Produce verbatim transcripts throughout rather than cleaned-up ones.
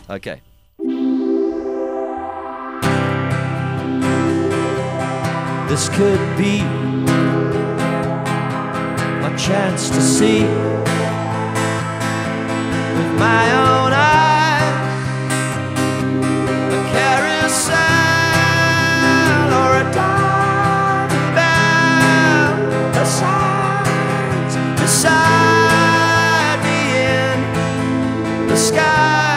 Okay. This could be my chance to see with my own eyes a carousel or a diamond bell, the signs beside me in the sky.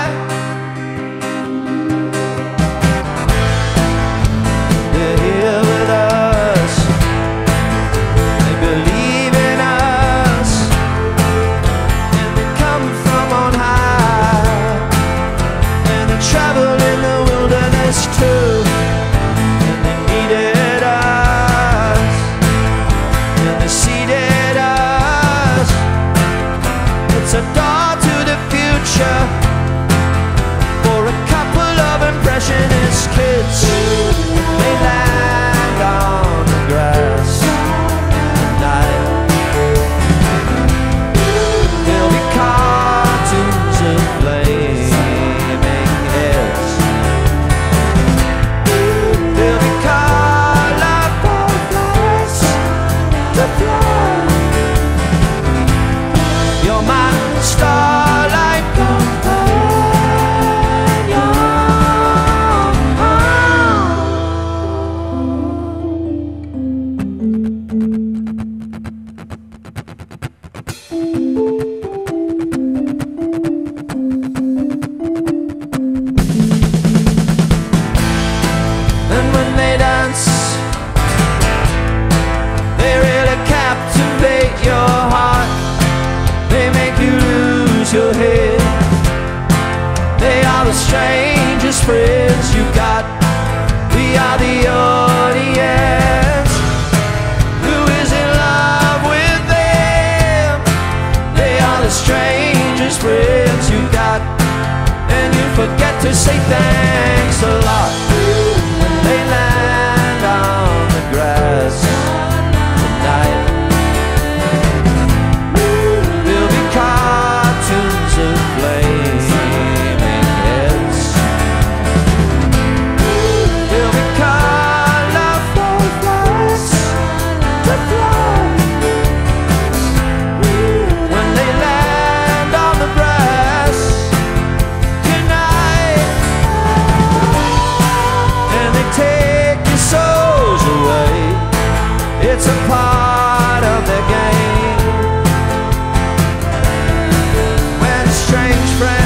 They're here with us, they believe in us, and they come from on high, and they travel in the wilderness too, and they needed us, and they seeded us. It's a door to the future for a couple of impressionist kids. They land on the grass tonight. There'll be cartoons of flaming heads. There'll be colorful flags to fly. You're my starlight companion. And when they dance, they really captivate your heart. They make you lose your head. They are the strangest friends you got. We are the audience. Who is in love with them? They are the strangest friends you got. And you forget to say thanks a lot when they land on the grass tonight. There'll be cartoons of flaming heads. There'll be colorful flags to fly when they land on the grass tonight. And they take your souls away. It's a part of the game. When strange friends